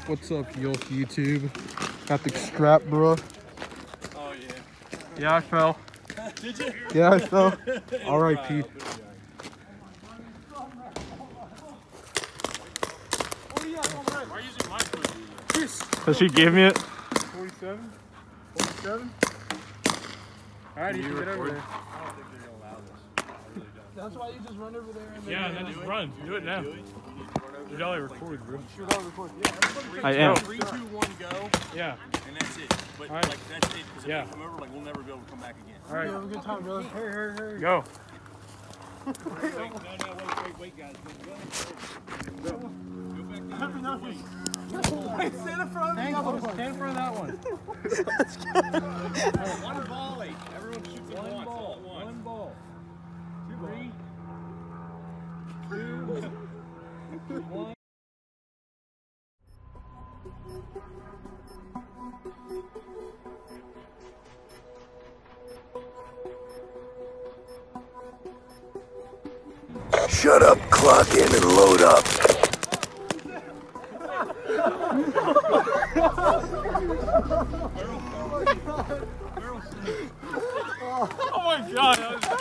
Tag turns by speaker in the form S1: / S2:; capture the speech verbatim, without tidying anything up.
S1: What's up, yo, YouTube? Got the strap, bro.
S2: Oh, yeah.
S1: Yeah, I fell.
S2: Did you?
S1: Yeah, I fell. R I P
S2: Why are you using my foot?
S1: Because she gave me it.
S2: forty-seven? forty-seven? Alright, you can get over there. I don't think they're going to allow this. I really don't. That's why you just run over there and
S3: Yeah, and then just run. Do it now. You're only recorded, bro.
S2: You're all recorded. Yeah, everybody.
S1: I am.
S4: Three, two, one, go.
S3: Yeah.
S4: And that's it. But
S3: All right.
S4: like that's it. Because if
S3: Yeah.
S4: they come over, like we'll never be able to come back again.
S3: All right.
S2: Have a good time, brother. Hurry, hurry, hurry.
S3: Go.
S4: Wait, no, no, wait, wait, wait, guys. Go, go. Go back down.
S2: No, no. Wait, stand in front of me.
S3: Stand in front of that one.
S4: One volley. Everyone shoots at once. All at once.
S3: One ball.
S4: Three.
S3: Two. One.
S5: Shut up, clock in, and load up.
S3: Oh my god.